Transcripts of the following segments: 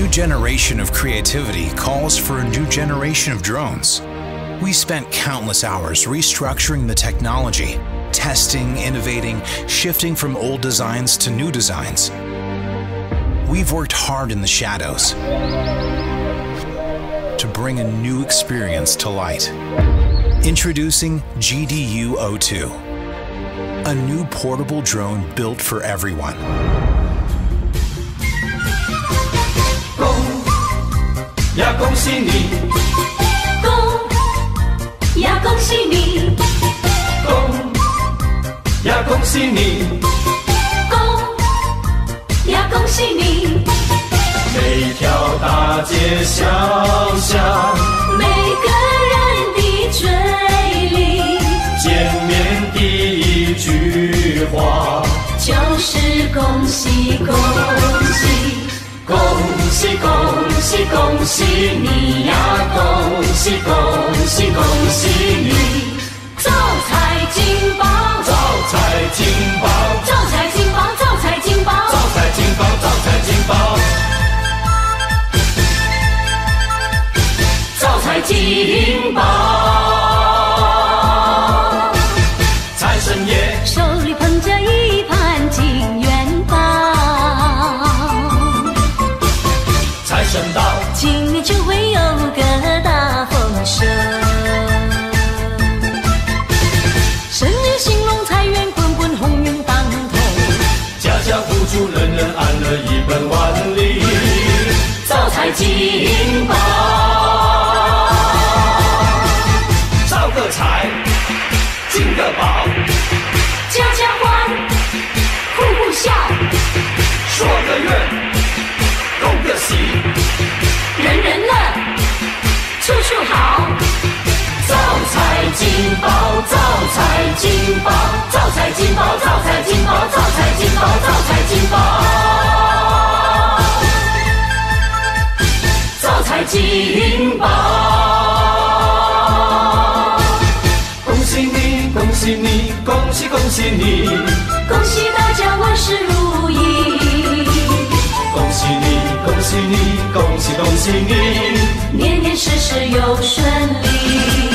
generation of creativity calls for a new generation of drones. We spent countless hours restructuring the technology, testing, innovating, shifting from old designs to new designs. We've worked hard in the shadows to bring a new experience to light. Introducing GDU 02, a new portable drone built for everyone. 恭喜你，恭喜你，恭喜你，恭喜你！每条大街小巷， 每个人的嘴里， 见面第一句话就是恭喜恭喜。 恭喜恭喜恭喜你呀！恭喜恭喜恭喜你！ 招财进宝， 招财进宝， 招财进宝，招财进宝， 招财进宝，招财进宝， 招财进宝。 财神爷手里捧着一盘金元宝。 财神到， 今年就会有个大丰收。生意兴隆，财源滚滚，鸿运当头。 家家户户，人人安乐，一本万利， 招财进宝， 招个财，进个宝， 家家欢，户户笑， 说个愿，恭个喜， 人人乐，处处好。 招财进宝，招财进宝，招财进宝，招财进宝，招财进宝，招财进宝，招财进宝。恭喜你，恭喜你，恭喜恭喜你， 恭喜大家万事如意。 恭喜你，恭喜你，恭喜恭喜你， 年年事事又顺利。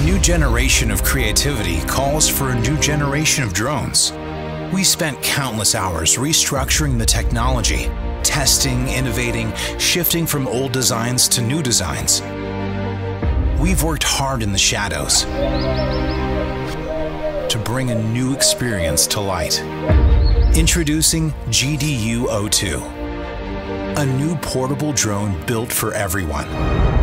new generation of creativity calls for a new generation of drones. We spent countless hours restructuring the technology, testing, innovating, shifting from old designs to new designs. We've worked hard in the shadows to bring a new experience to light. Introducing GDU-02, a new portable drone built for everyone.